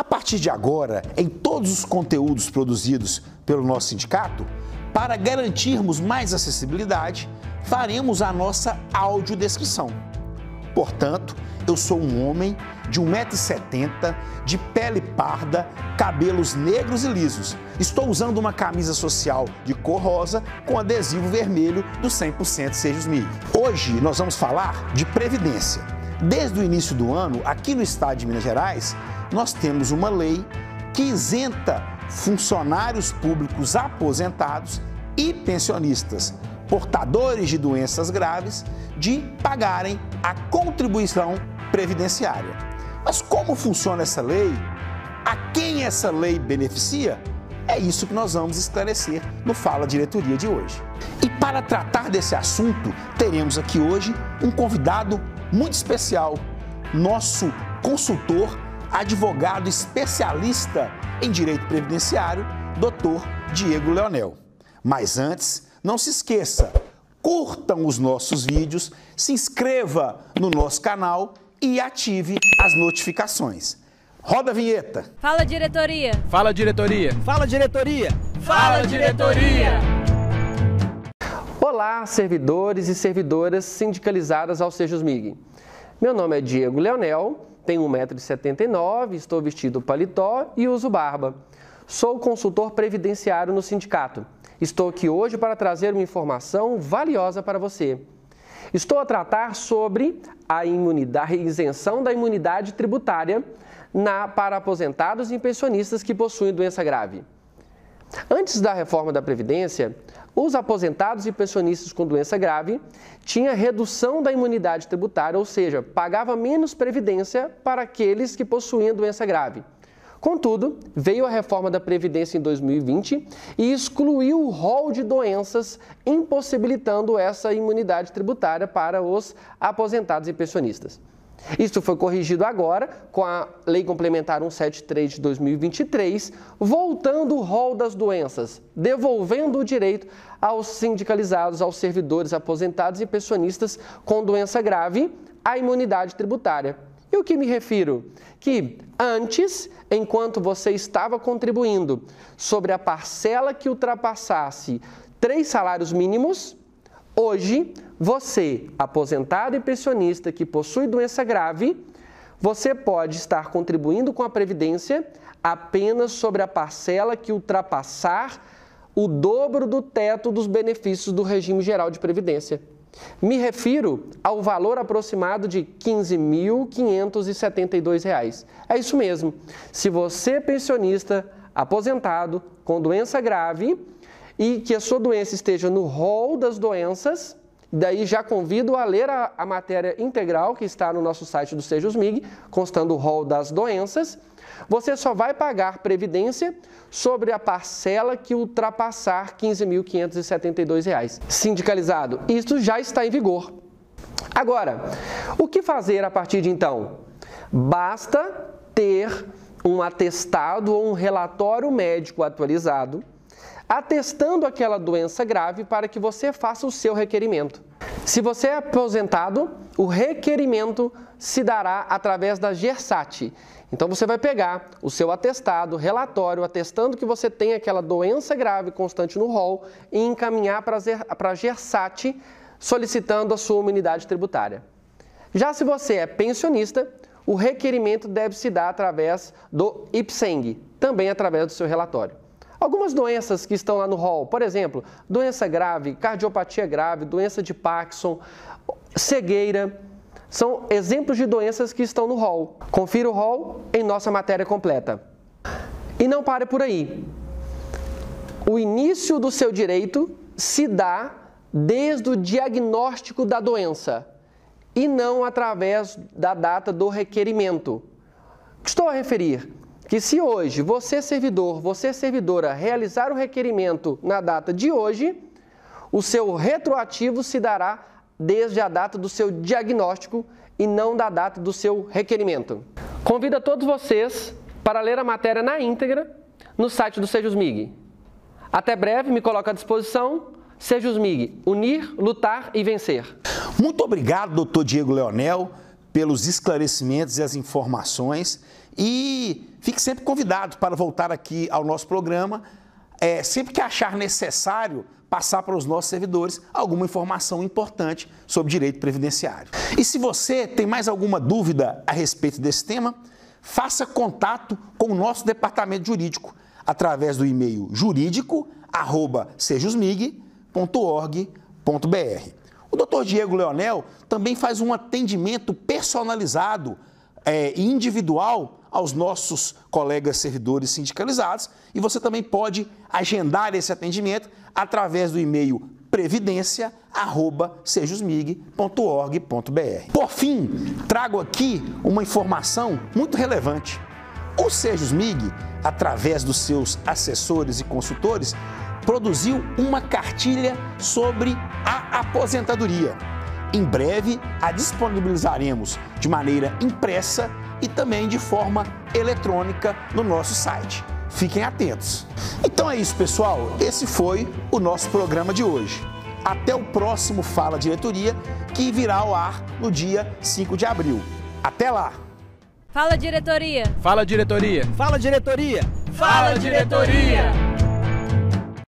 A partir de agora, em todos os conteúdos produzidos pelo nosso sindicato, para garantirmos mais acessibilidade, faremos a nossa audiodescrição. Portanto, eu sou um homem de 1,70 m, de pele parda, cabelos negros e lisos. Estou usando uma camisa social de cor rosa com adesivo vermelho do 100% Sejus MIG. Hoje nós vamos falar de previdência. Desde o início do ano, aqui no estado de Minas Gerais, nós temos uma lei que isenta funcionários públicos aposentados e pensionistas portadores de doenças graves de pagarem a contribuição previdenciária. Mas como funciona essa lei? A quem essa lei beneficia? É isso que nós vamos esclarecer no Fala Diretoria de hoje. E para tratar desse assunto, teremos aqui hoje um convidado muito especial, nosso consultor, advogado especialista em direito previdenciário, Dr. Diego Leonel. Mas antes, não se esqueça, curtam os nossos vídeos, se inscreva no nosso canal e ative as notificações. Roda a vinheta. Fala, diretoria. Fala, diretoria. Fala, diretoria. Fala, diretoria. Olá, servidores e servidoras sindicalizadas ao Sejus MIG. Meu nome é Diego Leonel, tenho 1,79 m, estou vestido paletó e uso barba. Sou consultor previdenciário no sindicato. Estou aqui hoje para trazer uma informação valiosa para você. Estou a tratar sobre a isenção da imunidade tributária para aposentados e pensionistas que possuem doença grave. Antes da reforma da Previdência, os aposentados e pensionistas com doença grave tinham redução da imunidade tributária, ou seja, pagava menos previdência para aqueles que possuíam doença grave. Contudo, veio a reforma da Previdência em 2020 e excluiu o rol de doenças, impossibilitando essa imunidade tributária para os aposentados e pensionistas. Isso foi corrigido agora com a Lei Complementar 173 de 2023, voltando o rol das doenças, devolvendo o direito aos sindicalizados, aos servidores aposentados e pensionistas com doença grave, a imunidade tributária. E o que me refiro? Que antes, enquanto você estava contribuindo sobre a parcela que ultrapassasse 3 salários mínimos, hoje, você, aposentado e pensionista que possui doença grave, você pode estar contribuindo com a Previdência apenas sobre a parcela que ultrapassar o dobro do teto dos benefícios do regime geral de Previdência. Me refiro ao valor aproximado de R$ 15.572. É isso mesmo. Se você, pensionista, aposentado, com doença grave e que a sua doença esteja no rol das doenças, daí já convido a ler a matéria integral que está no nosso site do Sejus MIG, constando o rol das doenças, você só vai pagar previdência sobre a parcela que ultrapassar R$ 15.572. Sindicalizado, isso já está em vigor. Agora, o que fazer a partir de então? Basta ter um atestado ou um relatório médico atualizado, atestando aquela doença grave para que você faça o seu requerimento. Se você é aposentado, o requerimento se dará através da GERSAT. Então você vai pegar o seu atestado, relatório, atestando que você tem aquela doença grave constante no rol e encaminhar para a GERSAT solicitando a sua imunidade tributária. Já se você é pensionista, o requerimento deve se dar através do IPSENG, também através do seu relatório. Algumas doenças que estão lá no rol, por exemplo, doença grave, cardiopatia grave, doença de Parkinson, cegueira, são exemplos de doenças que estão no rol. Confira o rol em nossa matéria completa. E não pare por aí. O início do seu direito se dá desde o diagnóstico da doença e não através da data do requerimento. Estou a referir que se hoje você servidor, você servidora realizar o requerimento na data de hoje, o seu retroativo se dará desde a data do seu diagnóstico e não da data do seu requerimento. Convido a todos vocês para ler a matéria na íntegra no site do Sejus MIG. Até breve, me coloco à disposição. Sejus MIG, unir, lutar e vencer. Muito obrigado, doutor Diego Leonel, pelos esclarecimentos e as informações. E fique sempre convidado para voltar aqui ao nosso programa, sempre que achar necessário passar para os nossos servidores alguma informação importante sobre direito previdenciário. E se você tem mais alguma dúvida a respeito desse tema, faça contato com o nosso departamento jurídico através do e-mail jurídico@sejusmig.org.br. O Dr. Diego Leonel também faz um atendimento personalizado e individual aos nossos colegas servidores sindicalizados e você também pode agendar esse atendimento através do e-mail previdencia@sejusmig.org.br. Por fim, trago aqui uma informação muito relevante. O Sejusmig, através dos seus assessores e consultores, produziu uma cartilha sobre a aposentadoria. Em breve, a disponibilizaremos de maneira impressa e também de forma eletrônica no nosso site. Fiquem atentos. Então é isso, pessoal. Esse foi o nosso programa de hoje. Até o próximo Fala Diretoria, que virá ao ar no dia 5 de abril. Até lá! Fala diretoria! Fala diretoria! Fala diretoria! Fala diretoria!